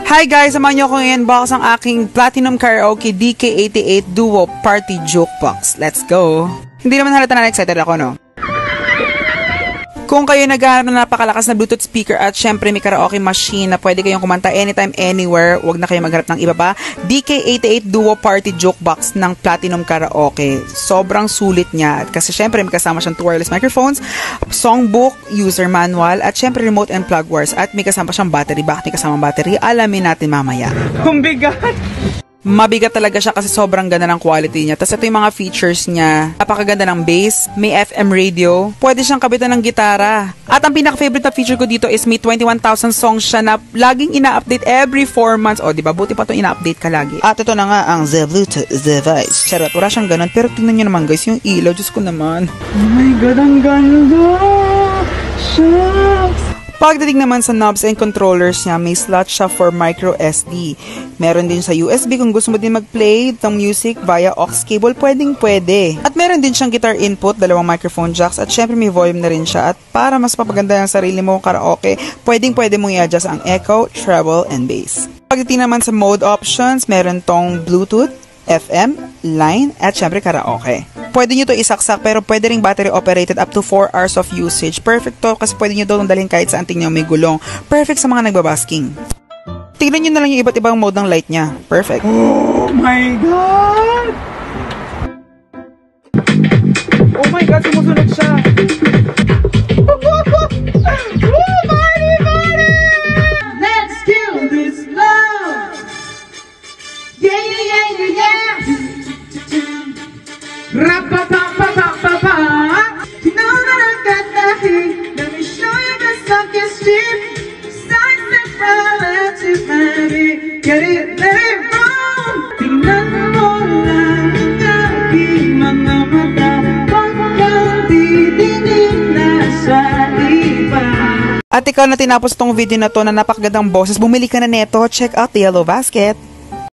Hi guys! Samahan niyo ako ngayon box ang aking Platinum Karaoke DK88 Duo Party Jukebox. Let's go! Hindi naman halata na excited ako, no? Kung kayo naghahanap ng napakalakas na Bluetooth speaker at syempre may karaoke machine na pwede kayong kumanta anytime, anywhere, huwag na kayo maghanap ng iba pa, DK88 Duo Party Jukebox ng Platinum Karaoke. Sobrang sulit niya kasi syempre may kasama siyang 2 wireless microphones, songbook, user manual, at syempre remote and plug wires, at may kasama siyang battery. Bakit may kasamang battery? Alamin natin mamaya. Ang bigat! Mabigat talaga siya kasi sobrang ganda ng quality niya. Tapos ito yung mga features niya. Napakaganda ng bass, may FM radio, pwede siyang kabitan ng gitara. At ang pinaka-favorite na feature ko dito is may 21,000 songs siya na laging ina-update every 4 months. O, diba? Buti pa ito ina-update ka lagi. At ito na nga ang The Bluetooth device. Charot, wala siyang ganun. Pero tingnan nyo naman guys, yung ilaw, Diyos ko naman. Oh my God, ang ganda! Shucks! Pagdating naman sa knobs and controllers niya, may slot siya for micro SD. Meron din sa USB kung gusto mo din mag-play ng music via aux cable, pwedeng-pwede. At meron din siyang guitar input, 2 microphone jacks, at syempre may volume na rin siya. At para mas papaganda yung sarili mo karaoke, pwedeng-pwede mong i-adjust ang echo, treble, and bass. Pagdating naman sa mode options, meron tong Bluetooth, FM, line, at syempre karaoke. Pwede nyo to isaksak pero pwede ring battery operated up to 4 hours of usage. Perfect to kasi pwede nyo to dalhin kahit saan tingnan may gulong. Perfect sa mga nagbabasking. Tingnan nyo na lang yung iba't ibang mode ng light niya. Perfect. Oh my God! Oh my God, sumusunod siya! Let's kill this love! Yeah, yeah, yeah, yeah, yeah! Rap-pa-pa-pa-pa-pa-pa! You know that I got that heat. Let me show you the suckiest cheap. Signs that relative, baby. Get it, let it roll. Tingnan mo lang ang aking mga mata. Pagkang titingin na sa iba. At ikaw na tinapos tong video na to na napakagandang boses, bumili ka na neto. Check out the Yellow Basket.